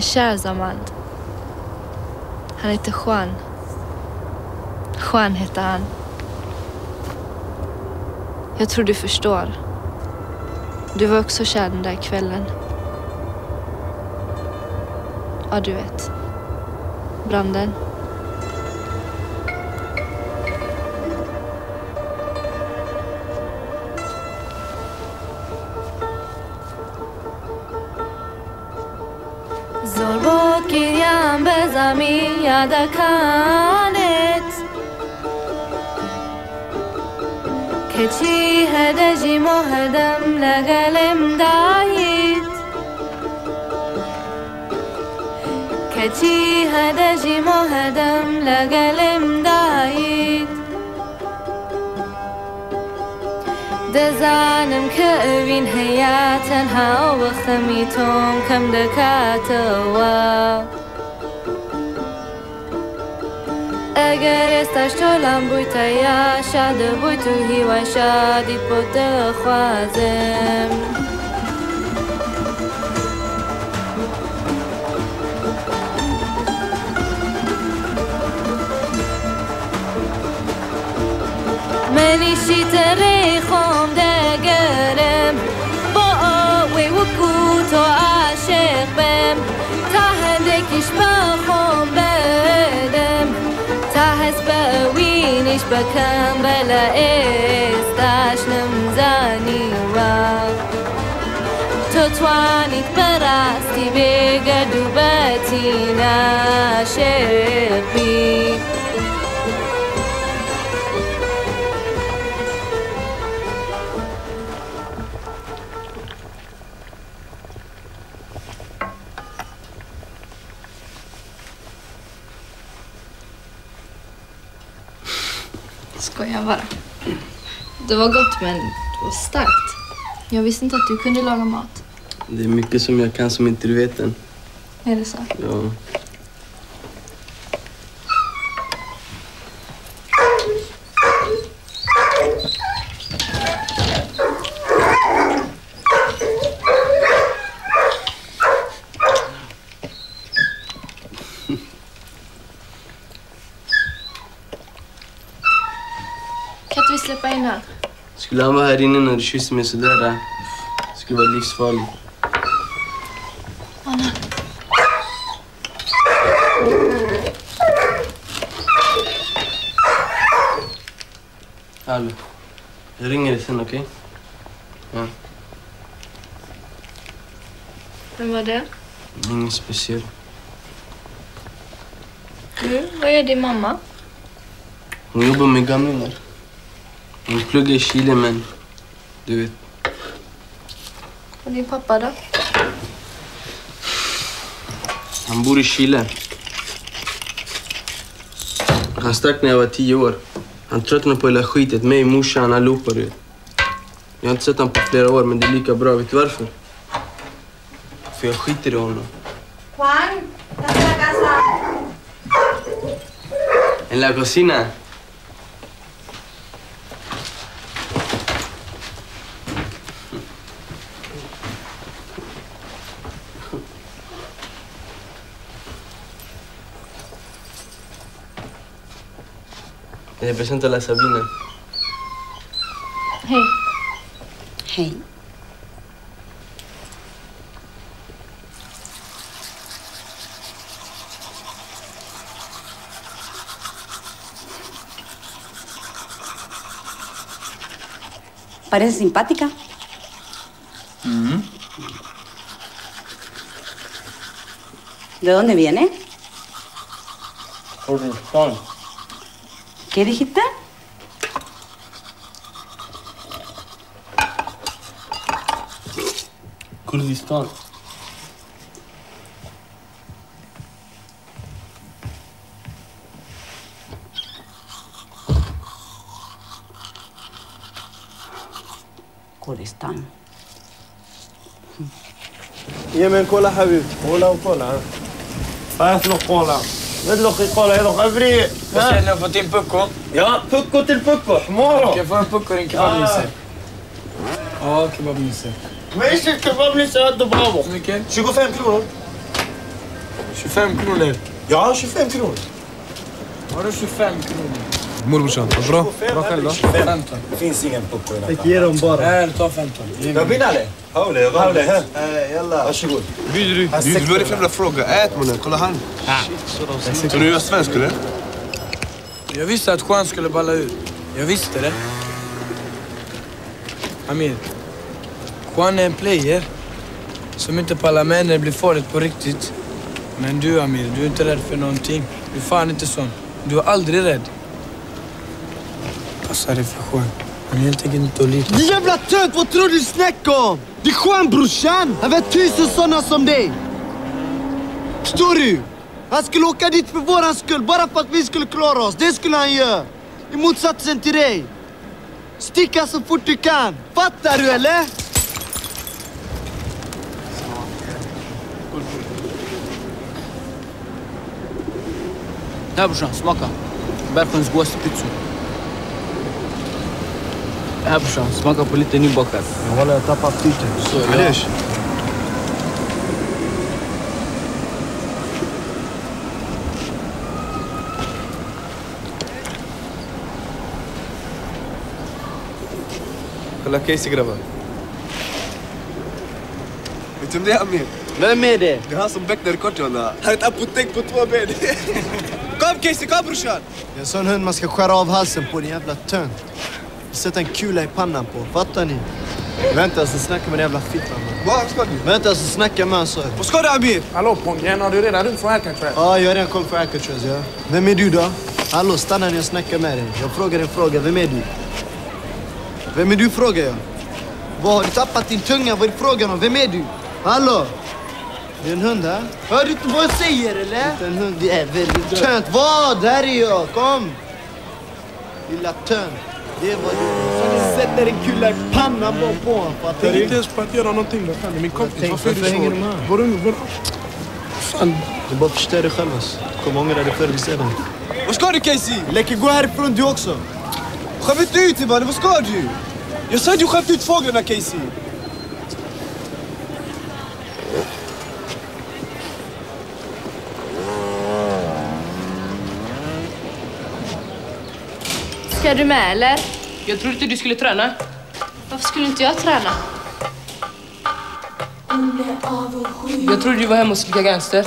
kär, Zaman. Han heter Juan. Juan heter han. Jag tror du förstår. Du var också kär den där kvällen. Ja, du vet. Branden. زور بود گیریم به زمین یادکانت که چی هدجی مهدم لگلم دایید که چی هدجی مهدم لگلم دایید دزانم كأبين حياتها وخميتهم كم دكاتوا اگر استشتولم بويتا يا شاد بويتو هوا شاديد بود خوازم مني شي تاريخهم دقرم بقوي وكوتو عاشق بم تا هندكش بخوم بدم تا حس بوينش بكم بلا استاش نمزاني و تو توانيت براستي بقدو باتينا شقي Skojar bara. Det var gott, men det var starkt. Jag visste inte att du kunde laga mat. Det är mycket som jag kan som inte du vet än. Är det så? Ja. Kan inte vi släppa in här? Skulle han vara här inne när du kysste mig sådär? Det skulle vara livsfarligt. Anna. Hallå. Jag ringer dig sen, okej? Ja. Vem var det? Inget speciellt. Vad gör din mamma? Hon jobbar med gamlingar. Hon pluggar i Chile, men du vet. Och din pappa då? Han bor i Chile. Han stack när jag var 10 år. Han tröttnade på hela skitet. Mig, morsan, allihopa. Jag har inte sett honom på flera år, men det är lika bra. Vet du varför? För jag skiter i honom. Juan, ¿estás en la casa? En la cocina. Le presento a la Sabina. Hej. Hej. Parece simpática. ¿De dónde viene? Kurdistan. ¿Qué dijiste? Kurdistan. Kurdistan. يمن كولا حبيبي كولا وكولا فاطلق كولا نطلق كولا يدق افريق Vad säger ni om fått in Pucko? Ja, pucko till pucko حمارة Kan jag få en Pucko och en kebabnisse? Ja, kebabnisse. ما ايش الكباب لسه قد برافو Hur mycket? 25 kronor 25 kronor. Ja, 25 kronor. Har du 25 kronor? Morbrorsan, vad bra. Bra själv då? 15. Finns ingen pucko i alla fall. Ge dem bara. Nej, ta 15. Jag vill det. Haule. Jalla. Varsågod. Du började för att fråga. Ät mannen, kolla han. Så du är svensk eller? Jag visste att Juan skulle balla ut. Jag visste det. Amir, Juan är en player som inte pallar med när det blir farligt på riktigt. Men du Amir, du är inte rädd för någonting. Du är fan inte sån. Du är aldrig rädd. Passa dig för Juan. Han är helt enkelt inte att lita. Det jävla tönt, vad tror du snackar om? Det är Juan, brorsan. Han vet 1000 sådana som dig. Förstår du? Han skulle åka dit för våran skull, bara för att vi skulle klara oss. Det skulle han göra. I motsatsen till dig. Sticka så fort du kan. Fattar du, eller? Där brorsan, smaka. Bergsjöns godaste pizza. Här brorsan, smaka på lite nybakat. Walla, jag tappar aptiten. Alish. Kolla Casey grabbar. Vet du om det är Amir? Vem är det? Det är han som becknar kort jalla. Han har ett apotek på 2 ben. Kom Casey, kom brorsan! Det är en sån hund man ska skära av halsen på, din jävla tönt. Sätta en kula i pannan på, fattar ni? Vänta så snackar med den jävla fittan. Vad ska du? Vänta så snackar med så. Vad ska du Amir? Hallå Pongen, har du redan ringt från Alcatraz? Ja, jag har redan kommit från Alcatraz, ja. Vem är du då? Hallå, stanna när jag snackar med dig. Jag frågar en fråga, vem är du? Vem är du, frågar jag. Vad har du tappat din tunga? Vad är frågan om? Vem är du? Hallå? Det är en hund här. Hör du inte vad jag säger, eller? Det är en hund, det är väldigt tönt. Vad? Här är jag, kom! Lilla tönt. Det var det. Sätter en kula i pannan bara på honom. Jag är inte ens på att göra någonting. Vad fan är min kompis? Varför är du så? Vadå? Fan. Du bara förstör dig själv, alltså. Kom ångra dig förr eller senare. Vad ska du Casey? Läcker, gå härifrån du också. Skäm inte ut dig mannen, vad ska du? Jag sa att du skämt ut fåglarna Casey. Ska du med eller? Jag trodde inte du skulle träna. Varför skulle inte jag träna? Jag trodde du var hemma hos Lika Gangster.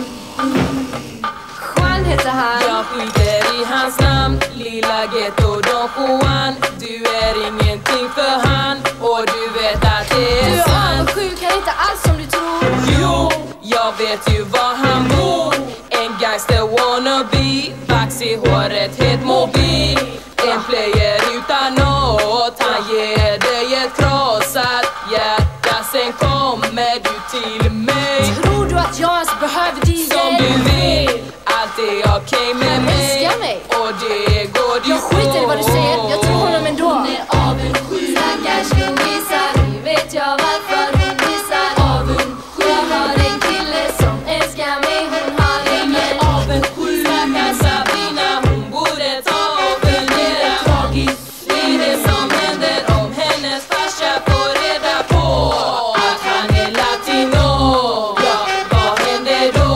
Juan heter han. Jag skiter i hans namn. Lilla Ghetto Don Juan. Du är ingenting för han. Och du vet att det är sant. Du är avundsjuk, är inte alls som du tror. Jo, jag vet ju var han bor. En gangster wannabe. Vax i håret, helt mobil. En player utan något. Han ger dig ett krossat hjärta. Sen kommer du till mig. Tror du att jag ens behöver din hjälp? Som du vill. Allt är okej med mig. Älskar mig. Och det går du Jag skiter i vad du säger. Jag tror honom ändå. Hon är avundsjuk. Stackars kundisar. Nu vet jag varför hon missar. Avundsjuk. Jag har en kille som älskar mig. Hon har ingen avundsjuk. Stackars Sabina. Hon borde ta och fundera. Tragiskt. Det är det som händer om hennes farsa får reda på att han är latino. Ja, vad händer då?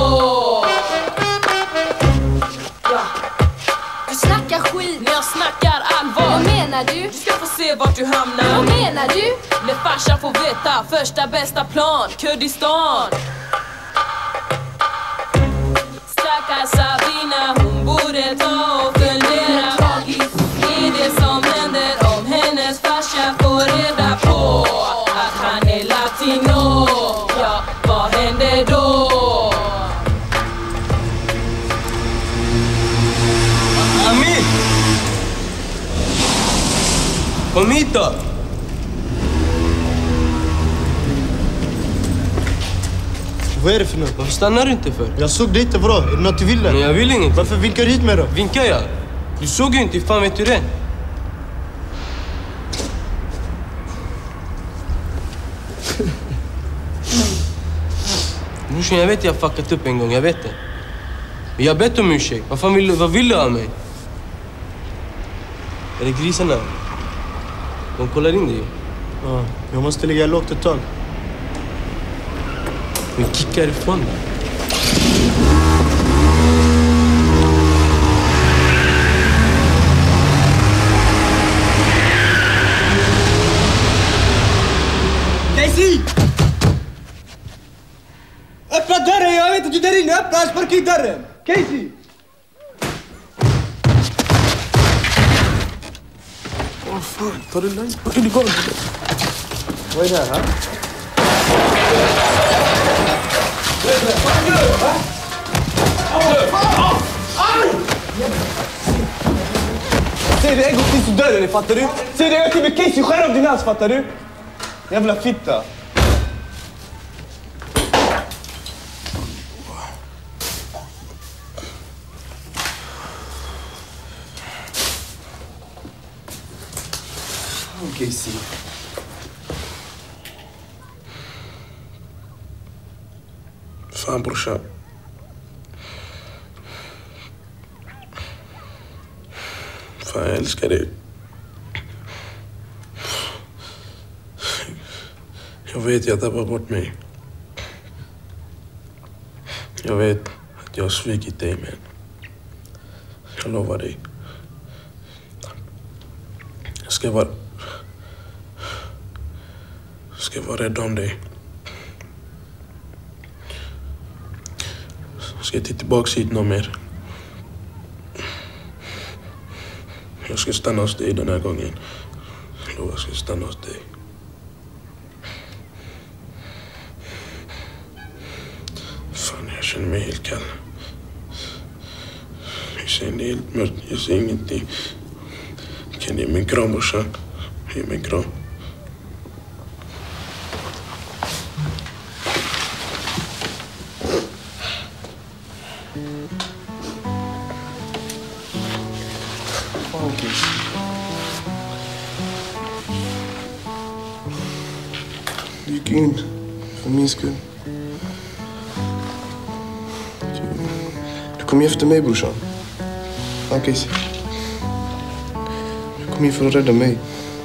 Ja. Du snackar skit. När jag snackar allvar. Vad menar du? Du ska få se vart du hamnar. Vad menar du? När farsan får veta första bästa plan, Kurdistan. Stackars Sabina, hon borde ta och fundera. Tragiskt är det som händer om hennes farsa får reda på att han är latino. Ja, vad händer då? Amir! Kom hit då! Vad är det för något? Varför stannar du inte för? Jag såg dig inte, bra. Är det något du vill? Men jag vill inget. Varför vinkar du hit med då? Vinkar jag? Du såg ju inte, fan vet du det? Brorsan, jag vet jag har fuckat upp en gång, jag vet det. Men jag har bett om ursäkt. Vad vill du av mig? Är det grisarna? De kollar in dig. Ja, jag måste ligga lågt ett tag. Men kicka ifrån dig. sparka i dörren! Casey! Vad fan, tar du lugnt? Vad är det igång? Vad är det här? Säg det en gång till så dör det, fattar du? Säg det en gång till med Casey, skär av din hals, fattar du? Jävla fitta. Casey. Fan brorsan. Fan jag älskar dig. Jag vet jag tappar bort mig. Jag vet att jag har svikit dig, men jag lovar dig. Jag ska vara rädd om dig. Jag ska inte tillbaka hit någon mer. Jag ska stanna hos dig den här gången. Jag lovar, jag ska stanna hos dig. Fan, jag känner mig helt kall. Jag känner helt mörkt. Jag ser ingenting. Kan ge mig en kram, brorsan? Ge mig en kram. Du gick in för min skull. Du kom efter mig, brorsan. Okej. Du kom in för att rädda mig.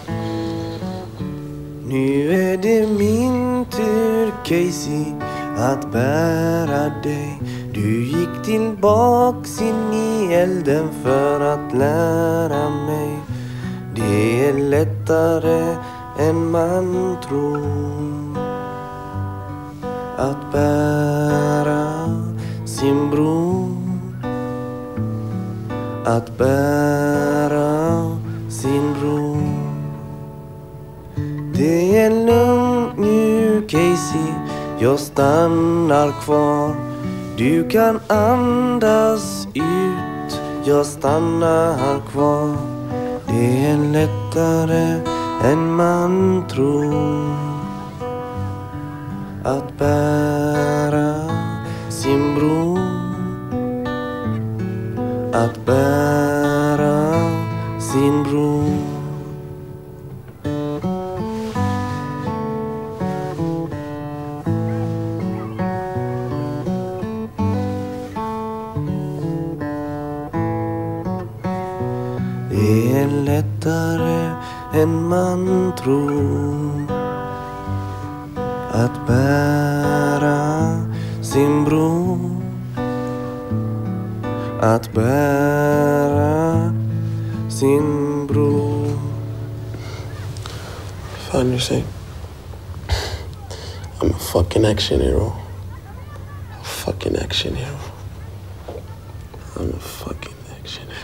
Nu är det min tur, Casey, att bära dig. Du gick tillbaks in i elden för att lära mig. Det är lättare än man tror att bära sin bror. Att bära sin bror. Det är lugnt nu, Casey, jag stannar kvar. Du kan andas ut, jag stannar kvar. Det är lättare än man tror att bära sin bror. Att bära sin bror. Det är lättare än man tror att bära sin bror. Att bära sin bror. Fan, you say? I'm a fucking action hero. A fucking action hero. I'm a fucking action hero.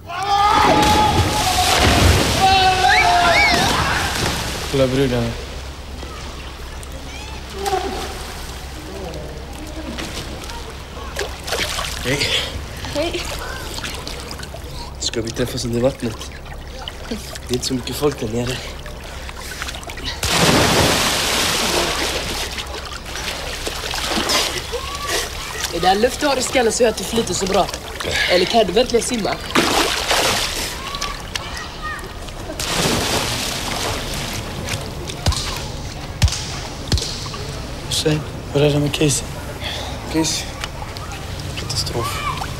Kolla bruden. Hej. Hej. Ska vi träffas under vattnet? Det är inte så mycket folk där nere. Är det här luft du har i skallen så gör att du flyter så bra? Eller kan du verkligen simma? Säg, vad är det med Casey? Casey? Katastrof.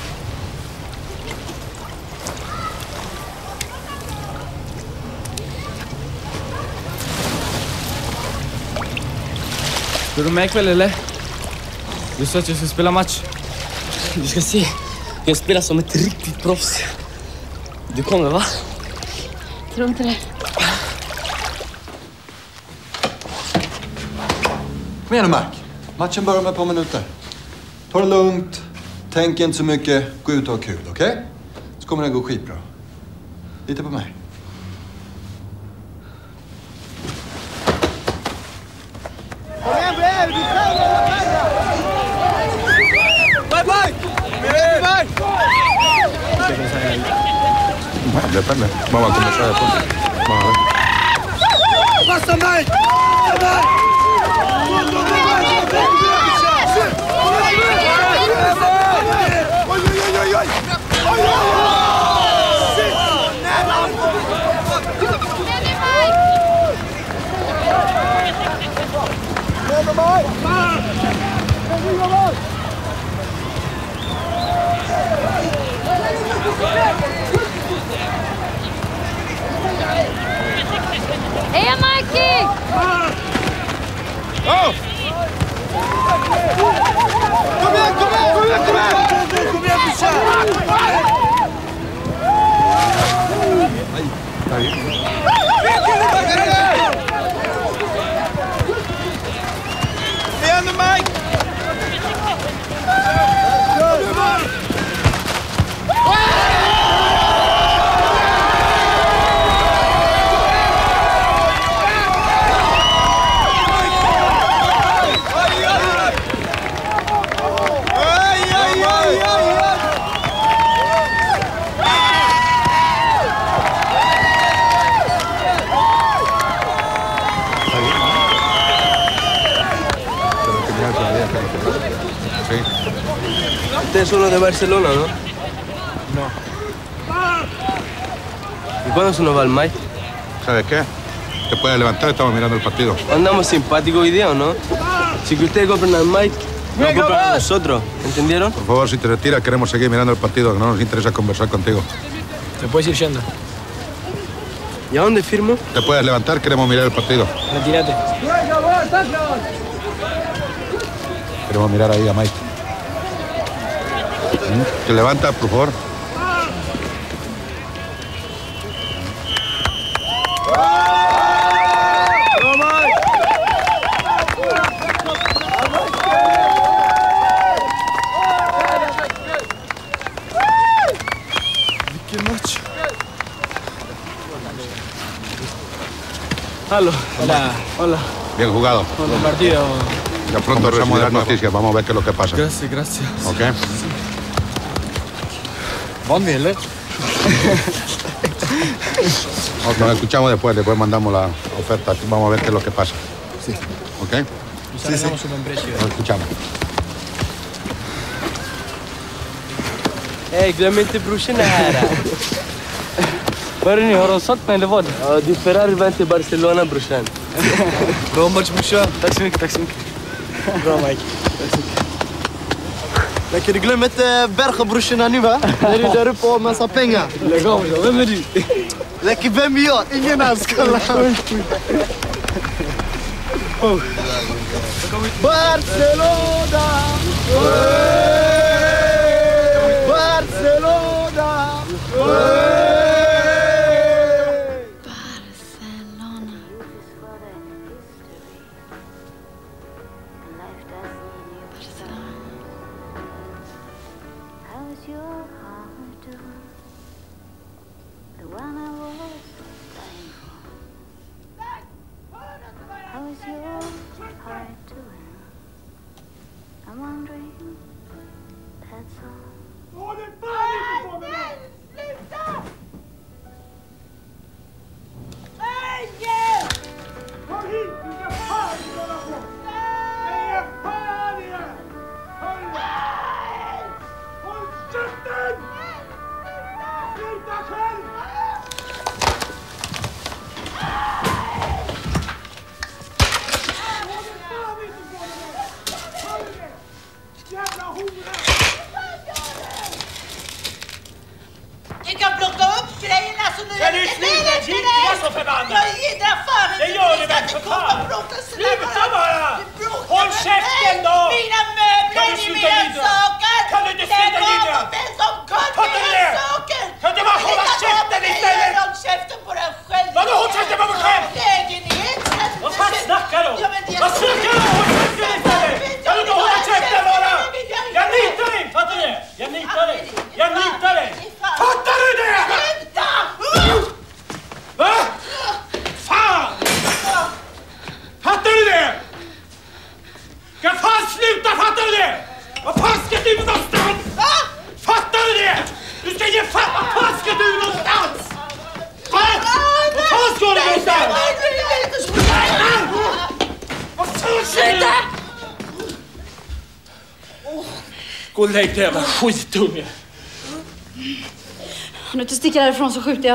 Ska du med ikväll eller? Du sa att jag ska spela match. Du ska se, jag spelar som ett riktigt proffs. Du kommer, va? Tror inte det. Kom igen, Mark. Matchen börjar med ett par minuter. Ta det lugnt. Tänk inte så mycket, gå ut och ha kul, okej? Så kommer det gå skitbra. Lita på mig. Kom igen, Brer! Du kan bye, bye! Bye! Depende. Vamos a conversar después. Vamos a ver. ¡Pasa, Mike! Heja Mikey! Oh! Kom igen, kom igen, kom igen, kom igen! Kom igen, brorsan! Igen nu, Mike! Usted es uno de Barcelona, ¿no? No. ¿Y cuándo se nos va el Mike? ¿Sabes qué? Te puedes levantar, estamos mirando el partido. Andamos simpáticos hoy día, ¿o no? Si que ustedes compran al Mike, no compran a nosotros, ¿entendieron? Por favor, si te retiras, queremos seguir mirando el partido, que no nos interesa conversar contigo. Te puedes ir yendo. ¿Y a dónde firmo? Te puedes levantar, queremos mirar el partido. Retírate. Queremos mirar ahí a Mike. Te levantas, por favor. Halo. Hola. Hola. Bien jugado. Buen partido. Ya pronto recibimos las noticias, vamos a ver qué es lo que pasa. Gracias, gracias. ¿Ok? ¿Dónde, le? Nos escuchamos después mandamos la oferta. Vamos a ver qué es lo que pasa. Sí. ¿Ok? Sí, sí. Un buen precio. Nos escuchamos. Hej, glöm inte brorsorna här. Hörrni, har de sålt mig eller vad? Ja, det är Ferrari vän till Barcelona, brorsan. Bra match, brorsan. Tack så mycket, tack så mycket. Bra, Mike. Tack så mycket. Lekker, glöm inte Bergen brorsorna nu, va? När du där uppe och har massa pengar. Lägg av, vem är du? Lekker, vem är jag? Ingen alls, kolla. Barcelona! Barcelona! Du kan plocka upp grejerna så nu... Kan du sluta jiddra så förbannat? Jag jiddrar fan inte! Det gör du väl för fan? Sluta bara! Håll käften då! Mina möbler i mina saker! Kan du inte sluta jiddra? Fattar du det? Kan du bara hålla käften istället? Håll käften på dig själv! Vadå håll käften på mig själv? Lägenheten! Vad fan snackar du? Vad snackar du? Håll käften istället! Kan du inte hålla käften bara? Jag litar dig, fattar du det? Sluta! Gå och lägg dig, jävla skitunge. Om du inte sticker härifrån så skjuter jag.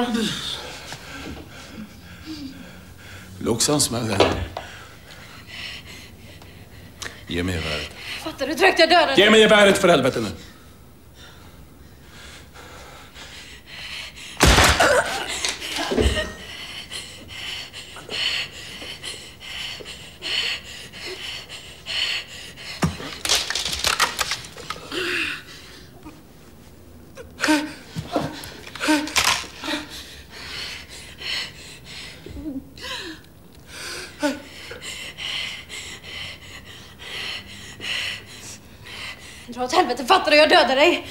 Vill också ha en smäll? Ge mig geväret. Fattar du direkt jag dödade? Ge mig geväret för helvete nu. Dra åt helvete, fattar du? Jag dödar dig.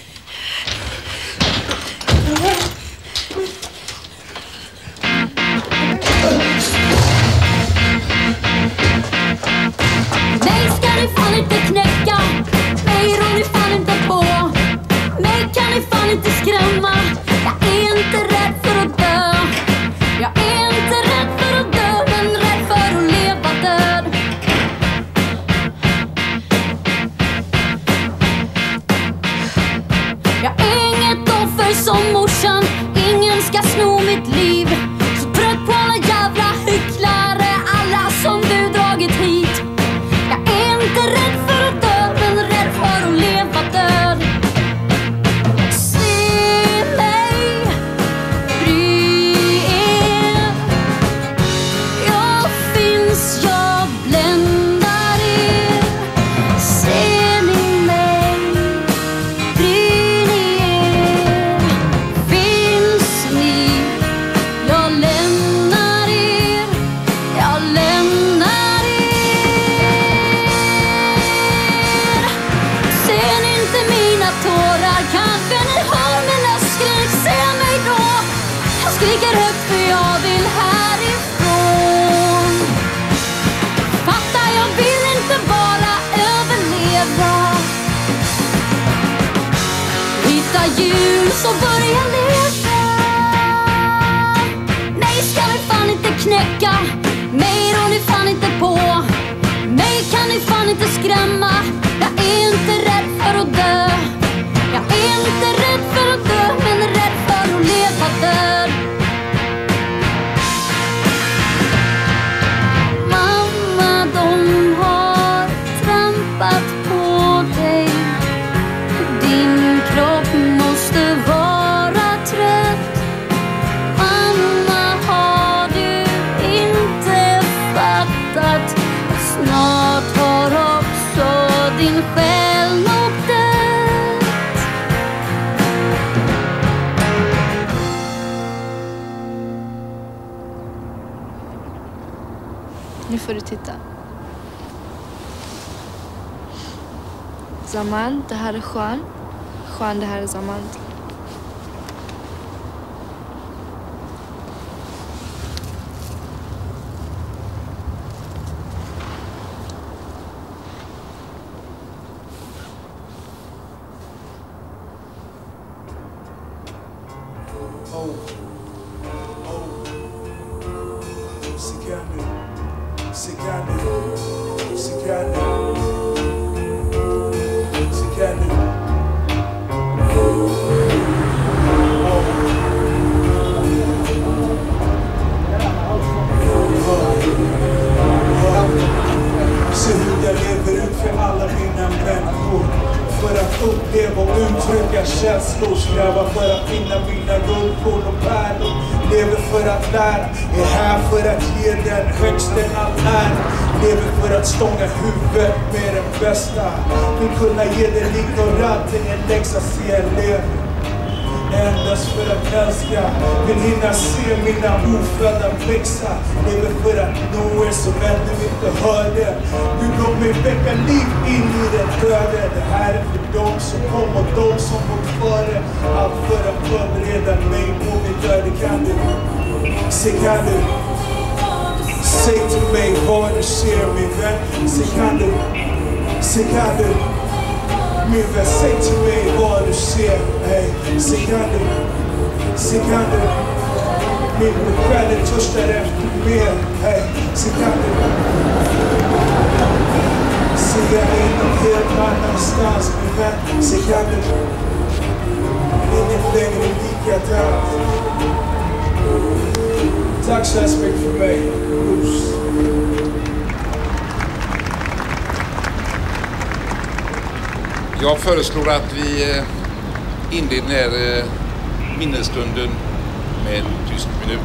Mig ska ni fan inte knäcka. Mig rår ni fan inte på. Mig kan ni fan inte skrämma. Jag är inte rädd för att dö. Jag är inte rädd för att dö, men rädd för att leva död. Jag är inget offer som morsan. Ingen ska sno mitt liv. Så trött på alla jävla hycklare, alla som du dragit hit. Jag är inte rädd för att dö, men rädd för att leva död. Se mig, bry er. Jag finns, jag bländar er. Ser ni mig, bryr ni er. Finns ni, jag lämnar er. Jag lämnar er. Ser ni inte mina tårar? Kanske ni hör mina skrik. Se mig då. Jag skriker högt för jag vill härifrån. Fatta, jag vill inte bara överleva. Hitta ljus och börja leva. Mig ska ni fan inte knäcka. Mig rår ni fan inte på. Mig kan ni fan inte skrämma. Jag är inte rädd för att dö. Jag är inte rädd för att dö, men rädd för att leva död. Mamma, de har trampat på dig. Din kropp måste vara trött. Mamma, har du inte fattat? Snart har också din själ nog dött. Nu får du titta. Zaman, det här är Juan. Juan, det här är Zaman. Se hur jag lever ut för alla mina människor. För att uppleva och uttrycka känslor. Sträva för att finna mina guldkorn och pärlor. Lever för att lära. Är här för att ge den högsta all ära. Lever för att stånga huvudet med den bästa. Vill kunna ge den ignoranten en läxa, se jag lever. Endast för att älska. Vill hinna se mina ofödda växa. Lever för att nå er som ännu inte hörde. Du låt mig väcka liv in i den döden. Det här är för dem som kom och de som gått före. Allt för att förbereda mig på mitt öde. Kan du? Se kan du? Säg till mig vad du ser min vän. Se kan du? Se kan du? Min vän, säg till mig vad du ser. Hey, se kan du? Se kan du? Mindre själen törstar efter mer. Hej, se katten. Ser jag in någon helt annanstans, min vän. Se katten. Ingen längre likadant. Tack så mycket för mig. Jag föreslår att vi inleder den här minnesstunden med en tyst minut.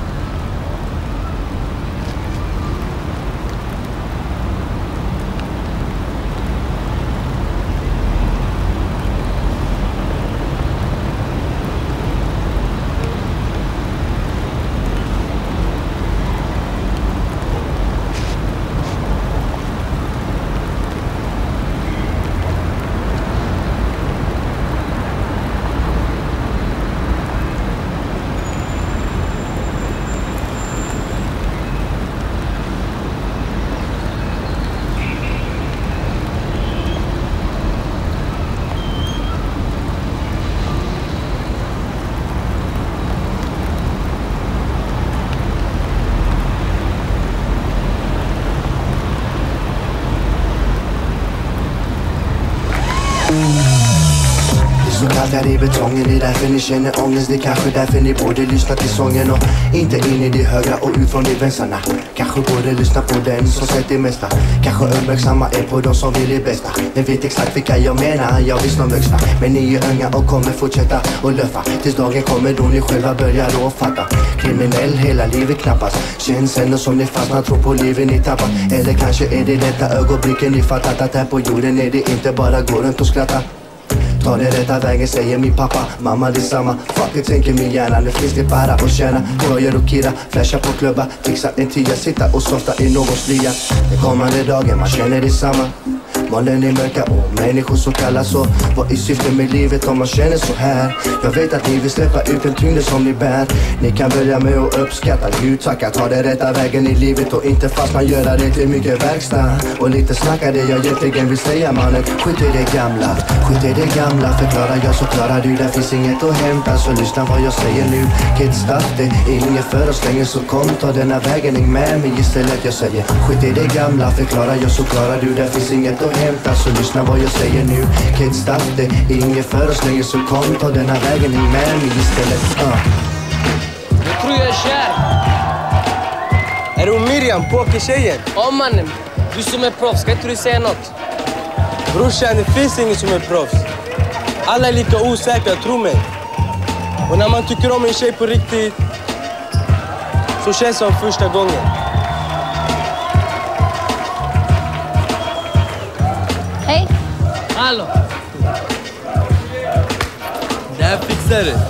Där i betongen, det är därför ni känner ångest. Det är kanske därför ni borde lyssna till sången och inte in i det högra och ut från det vänstra. Kanske borde lyssna på den som sett det mesta. Kanske uppmärksamma er på de som vill det bästa. Ni vet exakt vilka jag menar, jag visst de högsta. Men ni är unga och kommer fortsätta och löffa tills dagen kommer då ni själva börjar då fatta. Kriminell hela livet knappast. Känns ändå som ni fastnar, tror på livet ni tappar. Eller kanske är det detta ögonblicken ni fattat att här på jorden är det inte bara gå runt och skratta. Ta det rätta vägen, säger min pappa. Mamma det är samma, fuck it, tänker min hjärna. Nu finns det bara att tjäna. Rojer och kira, flasha på klubba. Fixa en tia, sitta och softa i någons lya. Den kommande dagen, man känner det samma. Molnen är mörka och människor som kallas så. Vad är syftet med livet om man känner så här? Jag vet att ni vill släppa ut en tyngd som ni bär. Ni kan börja med att uppskatta Gud, tacka, ta det rätta vägen i livet och inte fastna, göra det till mycket verkstad. Och lite snacka det jag egentligen vill säga, mannen. Skit i det gamla, skit i det gamla. Förklarar jag så klarar du, där finns inget att hämta. Så lyssna vad jag säger nu, kids start det. Inget för oss längre, så kom ta denna vägen in med mig istället. Jag säger skit i det gamla, förklarar jag så klarar du, där finns inget att hämta. Så lyssna vad jag säger nu, kids start det. Inget för oss längre, så kom ta denna vägen in med mig istället. Jag tror jag är kär. Är du Miriam, pokertjejen? Ja mannen, du som är proffs, ska inte du säga något? Brorsan, det finns ingen som är proffs. Alla är lika osäkra, tro mig. Och när man tycker om en tjej på riktigt, så känns det som första gången. Hej. Hallå. Det här fixar du.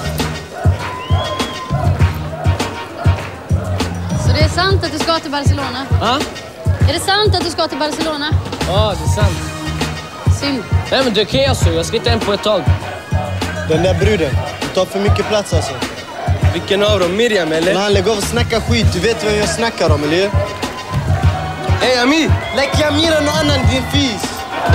Så det är sant att du ska till Barcelona? Ja? Är det sant att du ska till Barcelona? Ja, det är sant. Synd. Nej men det kan jag så, jag ska inte hem på ett tag. Den där bruden, du tar för mycket plats alltså. Vilken av dem? Miriam eller? Men han lägger av och snackar skit, du vet vad jag snackar om, eller? Hej Ami! Lägg Amira någon annan, din fis!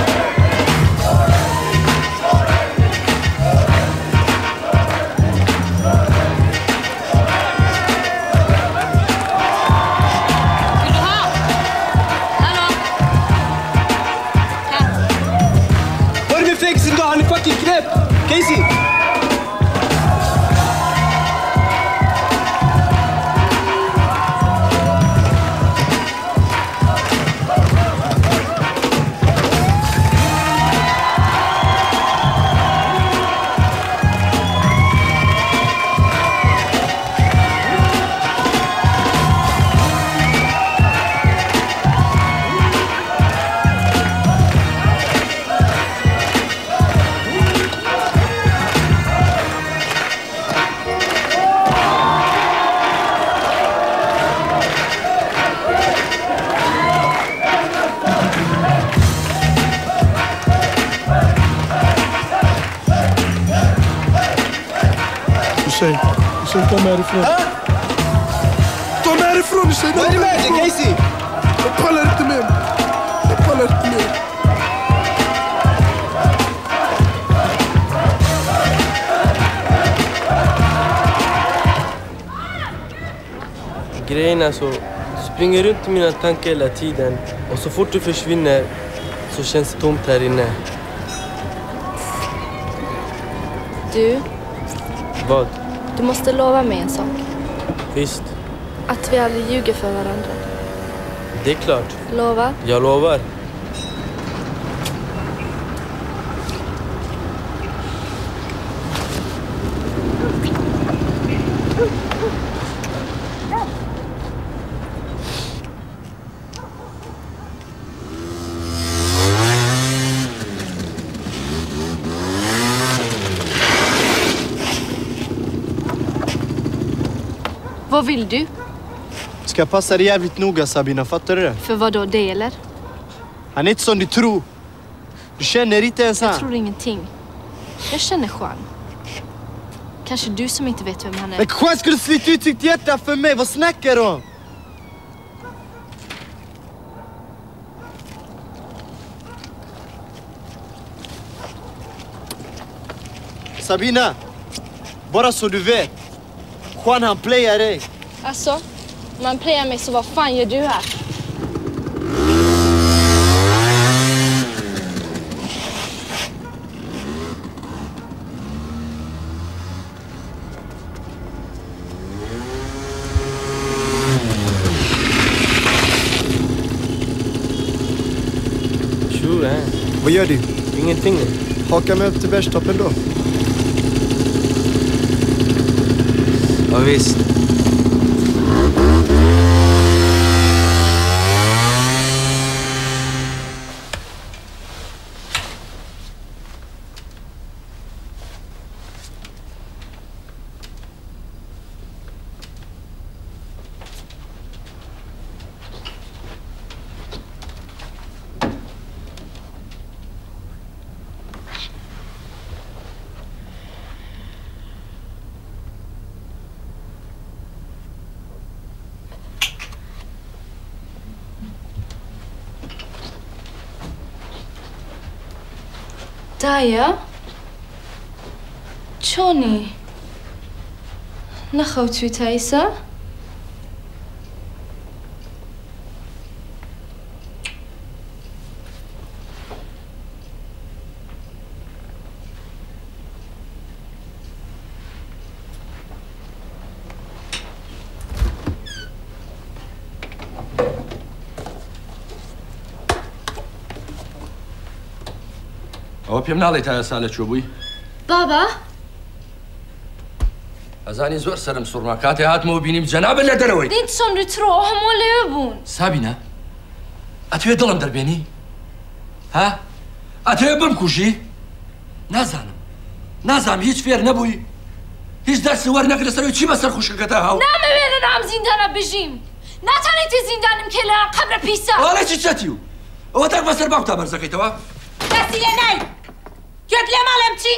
Casey! Hussein, ta mig härifrån. Ta mig härifrån, Hussein! Vad är det med dig, Casey? Jag pallar inte med. Jag pallar inte med. Grejen är så, du springer runt i mina tankar hela tiden. Och så fort du försvinner så känns det tomt här inne. Du, Vad? du måste lova mig en sak. Visst, Att vi aldrig ljuger för varandra. det är klart. Lova? Jag lovar. Vad vill du? Ska jag passa dig jävligt noga, Sabina, fattar du det? För vad då, det eller? Han är inte som du tror. Du känner inte ens han. Jag tror ingenting. Jag känner Juan. Kanske du som inte vet vem han är. Men Juan skulle slita ut sitt hjärta för mig, vad snackar du om? Sabina, bara så du vet. Juan han playar dig. Alltså, om man playar mig så vad fan gör du här? Sure, Vad gör du? Ingenting. Haka mig upp till bergstoppen då. Ja, visst. دايا تشوني نخوتو تايسا ئەوە پێم ناڵێت تا ئێستا لەکوێ بووی؟ بابا ئەزانی زۆر سەرم سوڕما کاتێ هاتمەوە بینیم جەنابن لە دەرەوەی دین چۆن ترۆ هەموو لێوە بوون سابینە ئەتوێ دڵم دەربێنی؟ ها؟ ئەتوێ بمکوژی؟ نازانم هیچ فێر نەبووی هیچ دەرسی وەرنەگرە سەرەوەی چی بەسەر خوشکەکەتە هاو؟ نامەوێ لە نام زیندانە بژیم ناتانێتی زیندانم کێ لە قەبرە پیسە ئەڵێکی چەتی و ئەوە تەک بەسەر باوکتا بەرزەکەیتەوە؟ دەستی لێ نای گوێت لێ ماڵێم چی؟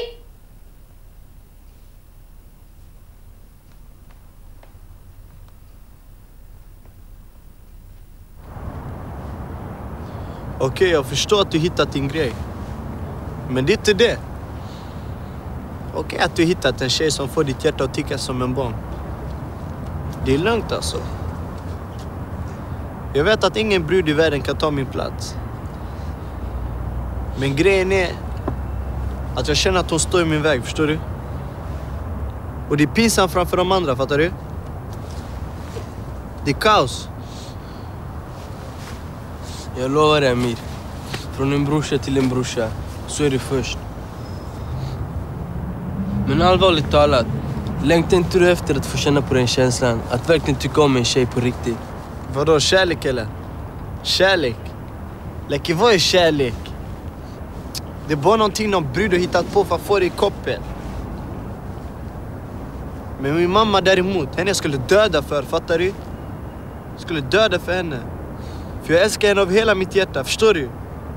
Okej, jag förstår att du hittat din grej. Men det är inte det. Okej att du hittat en tjej som får ditt hjärta att ticka som en bomb. Det är lugnt alltså. Jag vet att ingen brud i världen kan ta min plats. Men grejen är att jag känner att hon står i min väg, förstår du? Och det är pinsamt framför de andra, fattar du? Det är kaos. Jag lovar dig, Amir. Från en brorsa till en brorsa så är det först. Men allvarligt talat, längtar inte du efter att få känna på den känslan? Att verkligen tycka om en tjej på riktigt? Vadå, kärlek eller? Kärlek? Läcke, vad är kärlek? Det är bara någonting någon brud har hittat på för att få det i koppen. Men min mamma däremot, henne skulle döda för, fattar du? Jag skulle döda för henne. För jag älskar henne av hela mitt hjärta, förstår du?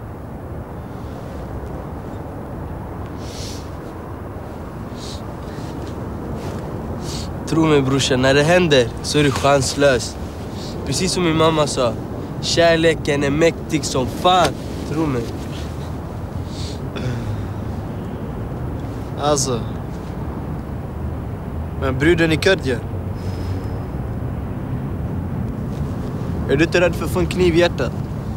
Tro mig brorsan, när det händer så är det chanslöst. Precis som min mamma sa, kärleken är mäktig som fan. Tro mig. Alltså. Men bruden i Kördje. Är du inte rädd för att få en kniv i hjärtat?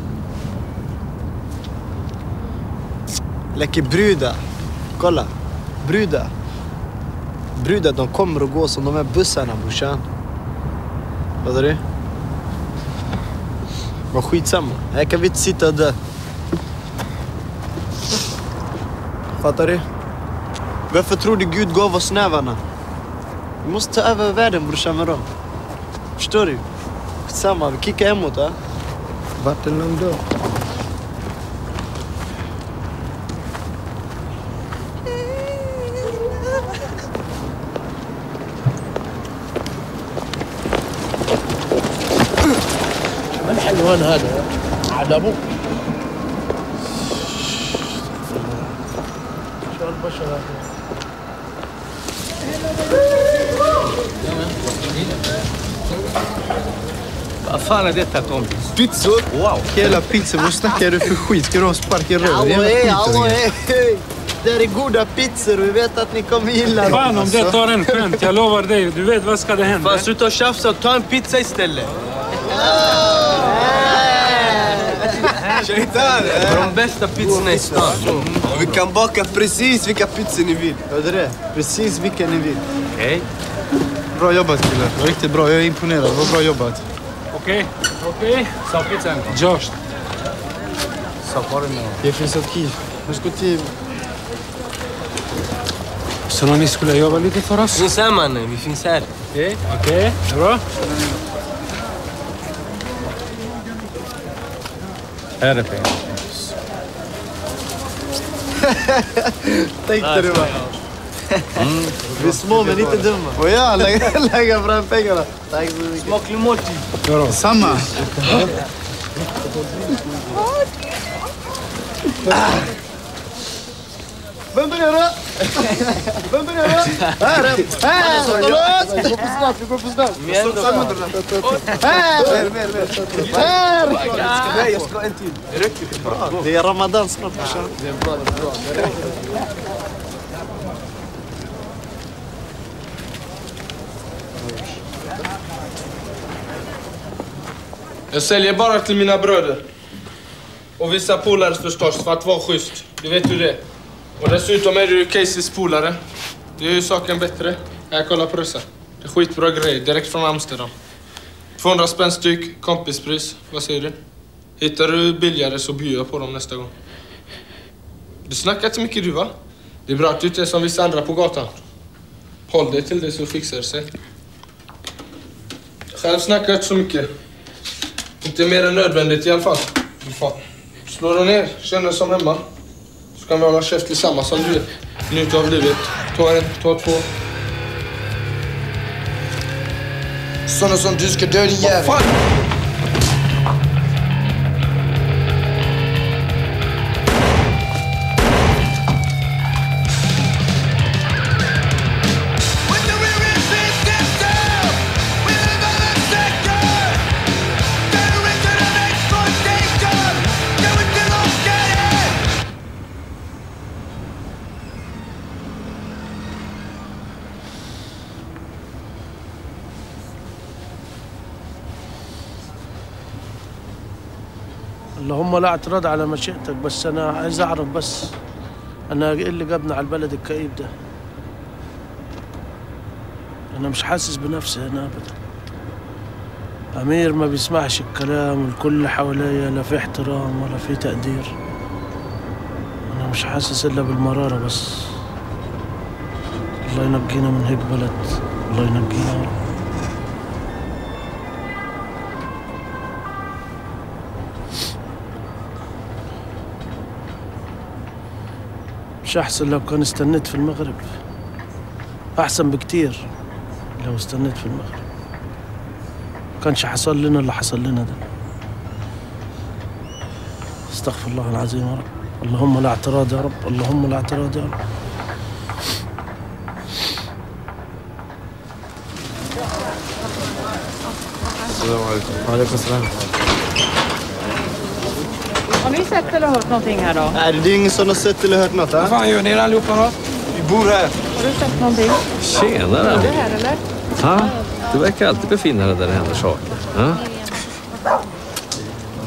Läcker brudar. Kolla. Brudar. Brudar, de kommer och går som de här bussarna, brorsan. Vad är det? Var skitsamma. Här kan vi inte sitta och dö. Fattar du? Varför tror du Gud gav oss nävarna? Vi måste ta över världen, brorsan, med dem. Förstår du? Samma, vi kickar hemåt, va? Vart är någon då? ما الحلوان هذا؟ على ابوك شو البشر هذا؟ Vad fan är detta, kompis? Pizzor? Wow. Hela pizzor, vad snackar du för skit? Ska du ha spark i röven? Hallå, hej! Det är goda pizzor och vi vet att ni kommer gilla dem. Fan om det tar en skämt, jag lovar dig. Du vet vad ska det hända? Fan, sluta och tjafsa och ta en pizza istället. Shaitan! De bästa pizzorna i stan. Vi kan baka precis vilka pizzor ni vill. Hörde det? Precis vilka ni vill. Okej. Bra jobbat, killar. Riktigt bra. Jag är imponerad. Det var bra jobbat. Okej. Så pizzan. Josh. Det finns ett key. Nu ska till... Så ni skulle jobba lite för oss? Finns här, mannen. Vi finns här. Okej. Bra. Här är pengar. Tänkte du, va? Vi är små men inte dumma. Och jag lägger fram pengarna. Tack så mycket. Smaklig måltid. Samma. Vem börjar då? Vem börjar då? Här! Vi går för snabbt, vi går för snabbt. Här! Nej, jag ska ha en till. Det räcker. Bra. Det är Ramadan snart, brorsan. Det är bra, det är bra. Jag säljer bara till mina bröder. Och vissa polare förstås, för att vara schysst. Du vet hur det är. Och dessutom är du Caseys polare. Det gör ju saken bättre. Jag kollar på dessa. Det är skitbra grej, direkt från Amsterdam. 200 spänn styck, kompispris. Vad säger du? Hittar du billigare så bjuder jag på dem nästa gång. Du snackar inte mycket du, va? Det är bra att du inte är som vissa andra på gatan. Håll dig till det så fixar det sig. Själv snackar jag inte så mycket. Inte mer än nödvändigt i alla fall. Slå dig ner, känn dig som hemma. Så kan vi hålla käft tillsammans som du är. Njut av livet. Ta en, ta två. Sådana som du ska dö, din jävel. اللهم لا اعتراض على مشيئتك بس انا عايز اعرف بس انا ايه اللي جابنا على البلد الكئيب ده. انا مش حاسس بنفسي هنا ابدا. امير ما بيسمعش الكلام والكل حواليا لا في احترام ولا في تقدير. انا مش حاسس الا بالمرارة بس. الله ينجينا من هيك بلد. الله ينجينا يا رب. مش أحسن لو كان استنيت في المغرب؟ أحسن بكتير لو استنيت في المغرب. كانش حصل لنا اللي حصل لنا ده. استغفر الله العظيم يا رب. اللهم لا اعتراض يا رب. اللهم لا اعتراض يا رب. السلام عليكم. وعليكم السلام. Har ni sett eller hört någonting här då? Nej, det är ingen som har sett eller hört något. Vad fan gör ni allihopa då? Vi bor här. Har du sett någonting? Tjenare! Är du här eller? Ja, du verkar alltid befinna dig där det händer saker. Ja?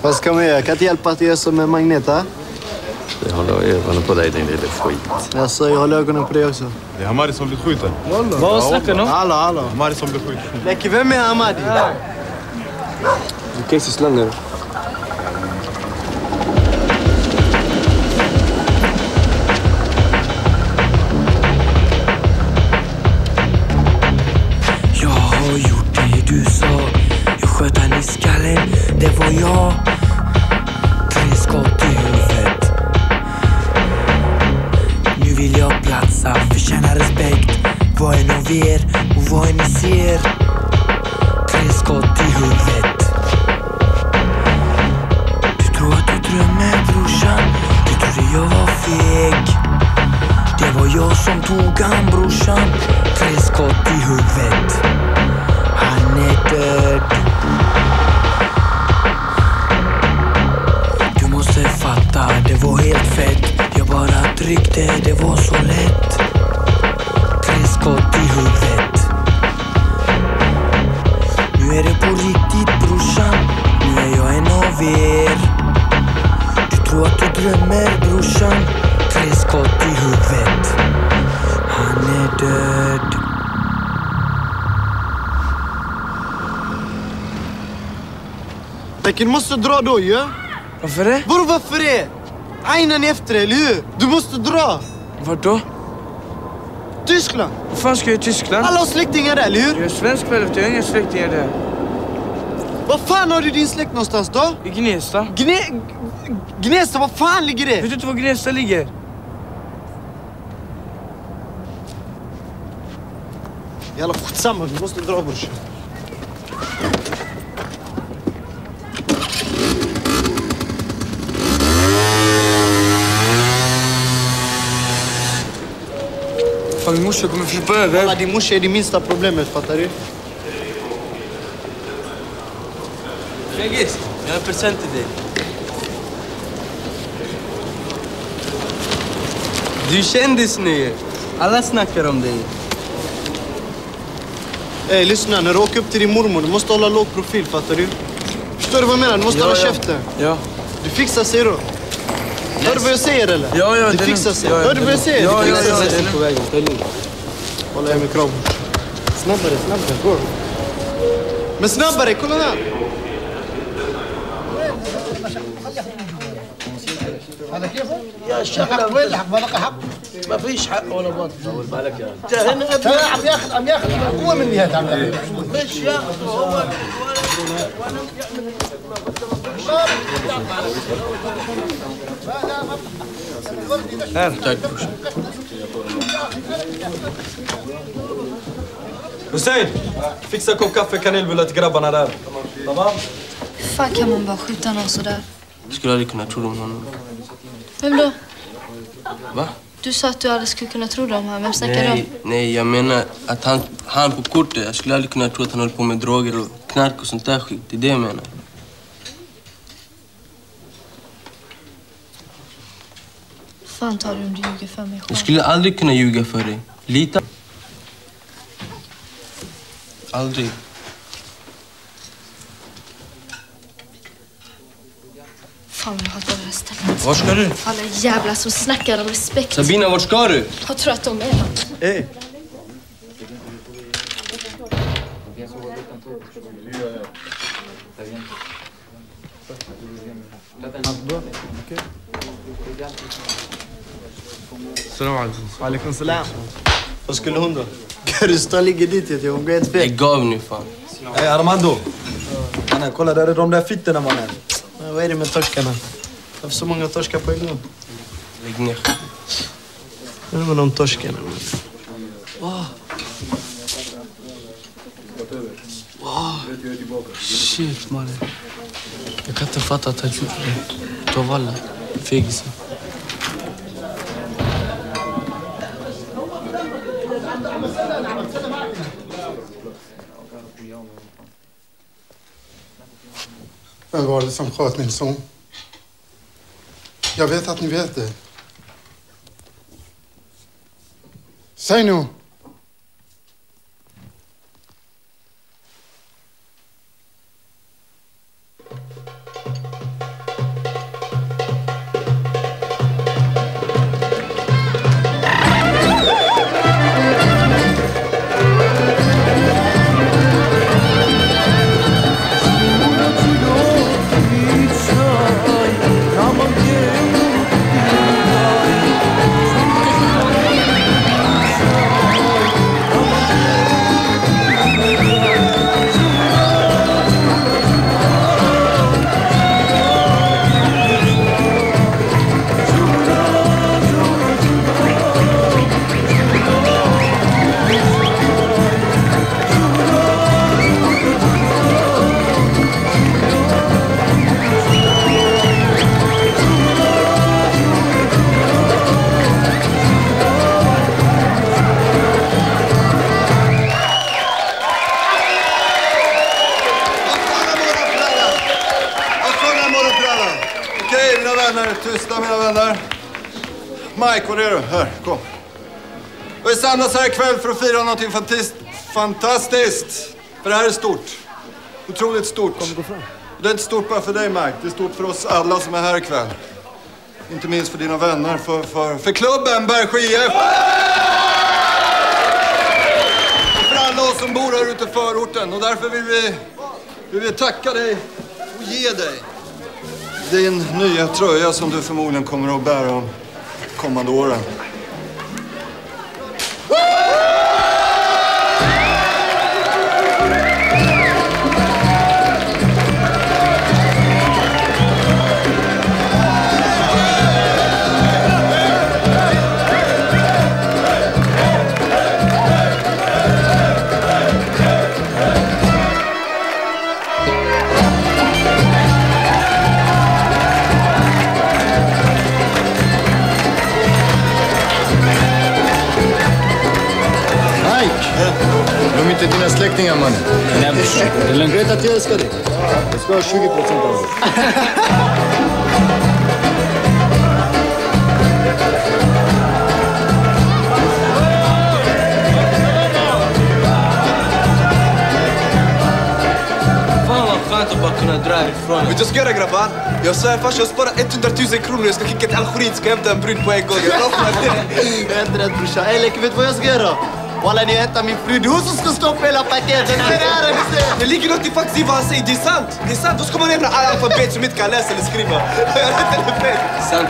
Vad ska man göra? Jag kan inte hjälpa att jag är som en magnet, ha? Jag håller ögonen på dig, din lille skit. Alltså, jag håller ögonen på dig också. Det är Hamadi som blir skjuten. Vad snackar du om? Hallå. Hamadi som blir skjuten. Läcker, vem är Hamadi? Du kan inte slå ner. Jag har gjort det du sa. Jag sköt han i skallen. Det var jag. 3 skott i huvudet. Nu vill jag platsa, förtjäna respekt. Vad är av er och vad är ni ser? 3 skott i huvudet. Du tror att du drömmer, brorsan. Du trodde jag var feg. Det var jag som tog han, brorsan. 3 skott i huvudet. Han är död. Du måste fatta, det var helt fett. Jag bara tryckte, det var så lätt. 3 skott i huvudet. Nu är det på riktigt, brorsan. Nu är jag en av er. Du tror att du drömmer, brorsan. 3 skott i huvudet. Han är död. Läcker, du måste dra då, ju. Varför det? Varför det? Ainen är efter det, eller hur? Du måste dra. Vart då? Tyskland. Vad fan ska jag i Tyskland? Alla har släktingar där, eller hur? Jag är svensk själv, jag har inga släktingar där. Vad fan har du din släkt någonstans då? I Gnesta. Gnesta, vad fan ligger det? Vet du inte var Gnesta ligger? Jävla skitsamma, vi måste dra, brorsan. Fan, min morsa kommer flippa över. Alla, din morsa är det minsta problemet, fattar du? Fegis, jag har en present till dig. Du är kändis nu. Alla snackar om dig. Ey, lyssna. När du åker upp till din mormor, du måste hålla låg profil, fattar du? Förstår du vad jag menar? Du måste hålla käften. Ja. Du fixar sig då. Hör du vad jag säger, eller? Ja. Det fixar sig. Hör du vad jag säger? Ja. Det fixar sig. På vägen. Hålla jag med krav. Snabbare. Gå. Men snabbare, kolla här. هذا كيفه؟ يا الشغله وين الحق؟ ما بقى حق؟ ما فيش حق ولا باطل. طول بالك يا انت هنا عم ياخذ قوه مني هذا عم ياخذ مش ياخذ هو Tack, brorsan. Hussein, fixa kopp kaffe, kanelbullar till grabbarna där. Tamam? Hur fan kan man bara skjuta någon sådär? Jag skulle aldrig kunna tro om honom. Vem då? Va? Du sa att du aldrig skulle kunna tro dem här. Vem snackar du om? Nej, jag menar att han på kortet, jag skulle aldrig kunna tro att han håller på med droger och knark och sånt där skit. Det är det jag menar. Fan tar du om du ljuger för mig själv? Jag skulle aldrig kunna ljuga för dig. Lita. Aldrig. Fan, jag hatar det här stället. Var ska du? Alla jävlar som snackar om respekt. Sabina, vart ska du? Jag tror att de är något. Ey. Salam alaikum. Alaikum salam. Vad skulle hon då? Karistan ligger dit, hon går helt fel. Lägg av nu, fan. Hej Armando. Mannen, kolla där är de där fittorna, mannen. Vad är det med torskarna? Varför så många torskar på en gång? Lägg ner. Vad är det med de torskarna? Wow. Shit, mannen. Jag kan inte fatta att han gjorde det. Ta valla. Fegisen. Vem var det som sköt min son? Jag vet att ni vet det. Säg nu. vänner, tysta mina vänner. Mike, var är du? Här, kom. Vi samlas här ikväll för att fira någonting fantastiskt. För det här är stort. Otroligt stort. Kom, gå fram. Det är inte stort bara för dig, Mike. Det är stort för oss alla som är här ikväll. Inte minst för dina vänner, för klubben Bergsjö IF. För alla oss som bor här ute i förorten. Och därför vill vi tacka dig och ge dig din nya tröja som du förmodligen kommer att bära de kommande åren. Inte dina släktingar, mannen. Du vet att jag älskar dig. Jag ska ha 20% av det. Fan vad skönt att bara kunna dra ifrån. Vet du ska göra, grabbar? Jag sa farsa, jag sparar 100 000 kronor. Jag ska kicka till Algerit, ska hämta en brud på en gång. Jag lovar det. Jag är inte rädd, brorsan. Ey, vet du vad jag ska göra? Walla, ni hämtar min fru. Du som ska stoppa hela paketet. Det ligger något faktiskt i vad han säger. Det är sant. Det är sant. Då ska man nämna alla alfabet som inte kan läsa eller skriva. Jag vet inte fel. Sant.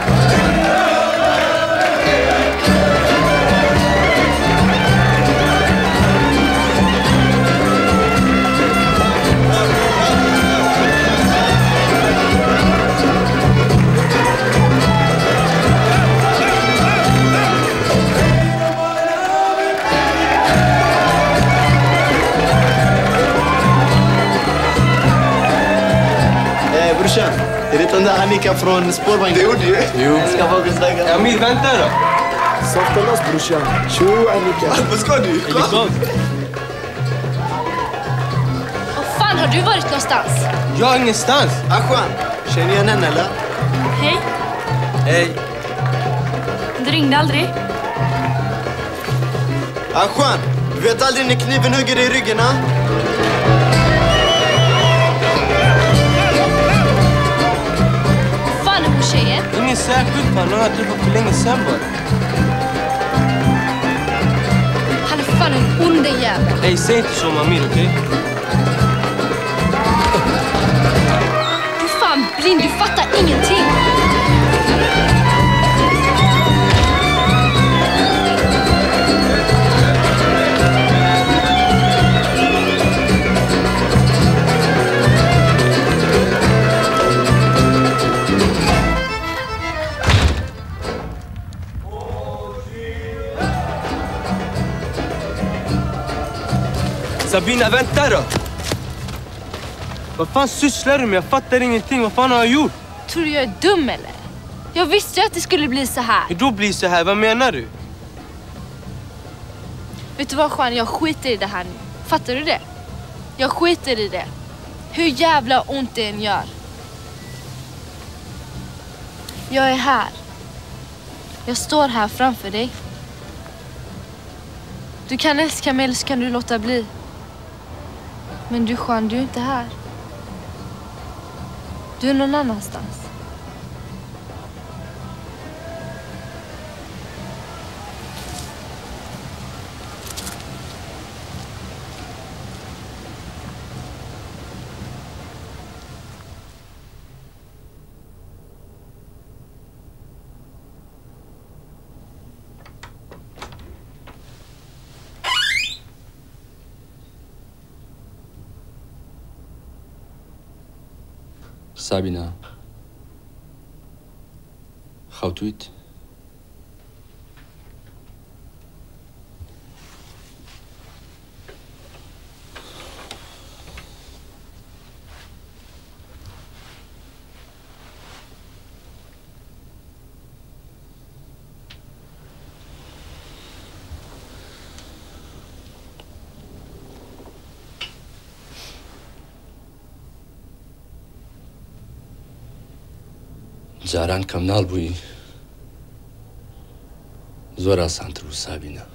Brorsan, är det den där Annika från spårvagnen? Det gjorde ju. Jo. Ska våga snacka. Amir, vänta då. Softa loss, brorsan. Tjo, Annika. Vad ska du? Var fan har du varit någonstans? Jag är ingenstans. Ashwan, känner igen henne eller? Hej. Hej. Du ringde aldrig? Ashwan, du vet aldrig när kniven hugger dig i ryggen, ha? Tjejen? Ingen särskilt man, någon har träffat för länge sedan bara. Han är fan en ond jävel. Hej, säg inte så om Amir, okej? Du är fan blind, du fattar ingenting. Sabina, vänta då! Vad fan sysslar du med? Jag fattar ingenting. Vad fan har jag gjort? Tror du jag är dum eller? Jag visste ju att det skulle bli så här. Hur då blir så här? Vad menar du? Vet du vad, Juan? Jag skiter i det här nu. Fattar du det? Jag skiter i det. Hur jävla ont det än gör. Jag är här. Jag står här framför dig. Du kan älska mig eller så kan du låta bli. Men du, Juan, du är inte här. Du är någon annanstans. Sabina, خوتويت جاران کەم ناڵبووی زۆر ئاسانتر بوو سابینە.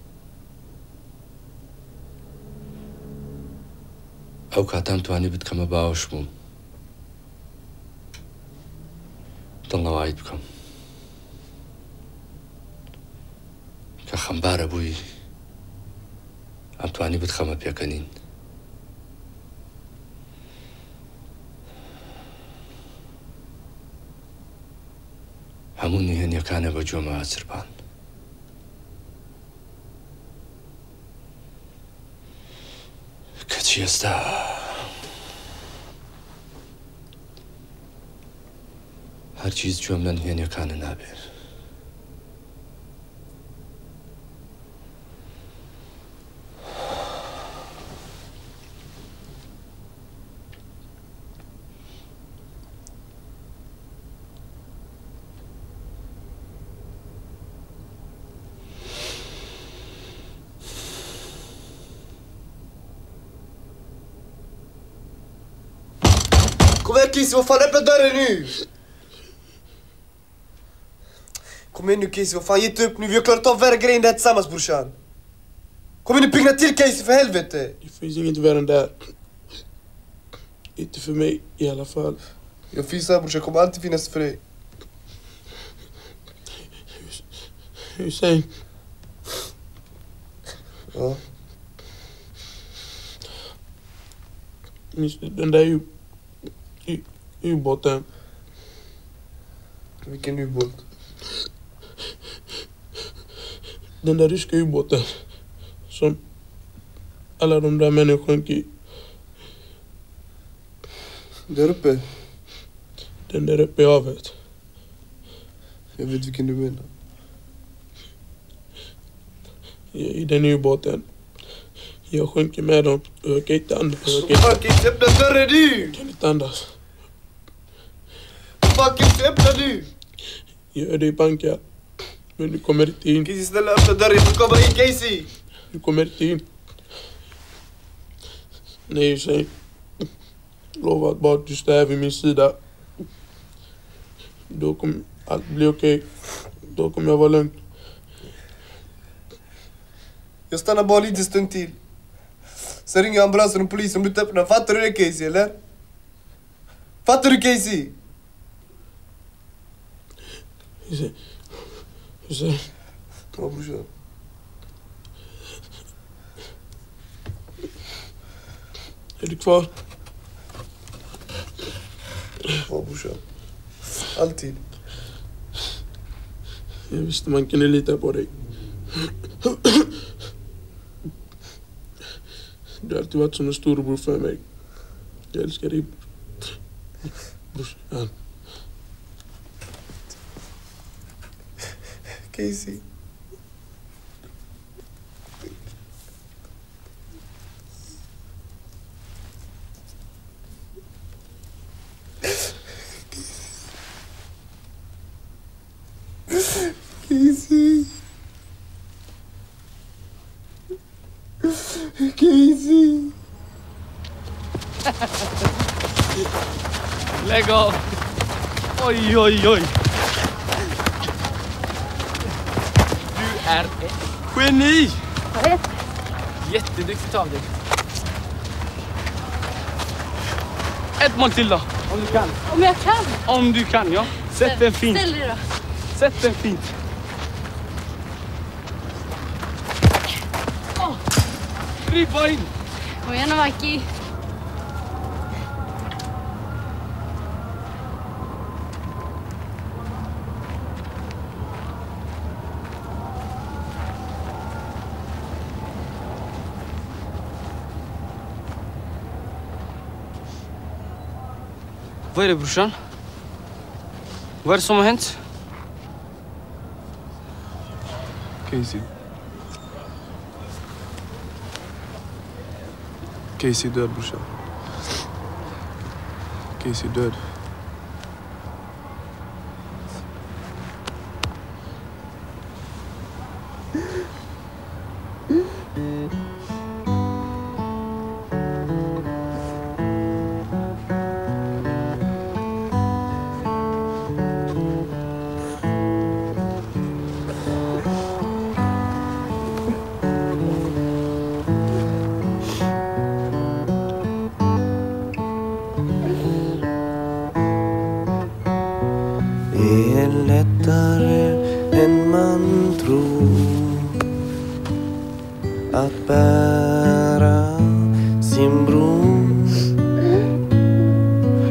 ئەو کاتام توانی بتکەمە باوەش بووم دڵنەوایت بکەم کە خەمبارە بووی ئەم توانی بتخەمە پێکەنین. هەموو نهێنیەکانە بە جۆمە ئاچربان. کەچی ئێستا هەرچیز جۆم لە نهێنیەکانە نابێت. Kom igen Casey, vad fan, öppna dörren nu! Kom igen nu Casey, vad fan, ge inte upp nu. Vi har klarat av värre grejer där tillsammans brorsan. Kom igen nu, pigna till Casey, för helvete! Det finns inget värre än där. Inte för mig i alla fall. Jag finns här brorsan, jag kommer alltid finnas för dig. Hussein. Ja? Den där ubåten. Vilken ubåt? Den där ryska ubåten som alla de där människorna sjönk i. Där uppe? Den där uppe i havet. Jag vet vilken du menar. I den ubåten. Jag sjönk med dem och jag kan inte andas. Fucking öppna dörren nu! Jag kan inte andas. Fucking öppna nu! Jag är i banken. Men du kommer inte in. Casey, snälla öppna dörren, jag får komma in Casey! Du kommer inte in. Nej, Hussein. Lova att bara du står här vid min sida. Då kommer allt bli okej. Då kommer jag vara lugn. Jag stannar bara lite stund till. Sen ringer ambulansen och polisen om du inte öppnar. Fattar du det Casey, eller? Fattar du Casey? Hussein. Ja, brorsan. Är du kvar? Ja, brorsan. Alltid. Jag visste man kunde lita på dig. Du har alltid varit som en storbror för mig. Jag älskar dig, brorsan. Casey. Casey. Casey. Lägg av. Oj, oj, oj. Du är ett geni. Jätteduktigt av dig. Ett mål till då, om du kan. Om jag kan? Om du kan, ja. Sätt den fint. Ställ dig då. Sätt den fint. Ribba in. Kom igen Maki. Vad är det brorsan? Vad är det som har hänt? Casey. Casey är död, brorsan. Casey är död.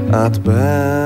att behöva